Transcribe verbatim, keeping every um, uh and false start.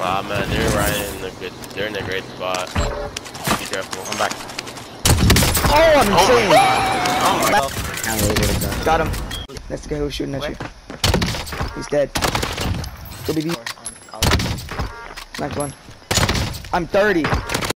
Ah man, they're right in the good. They're in a great spot. Be careful. I'm back. Oh, I'm insane! Oh my god. Got him. That's the guy who was shooting at you. He's dead. Go, baby. Knocked one. I'm thirty.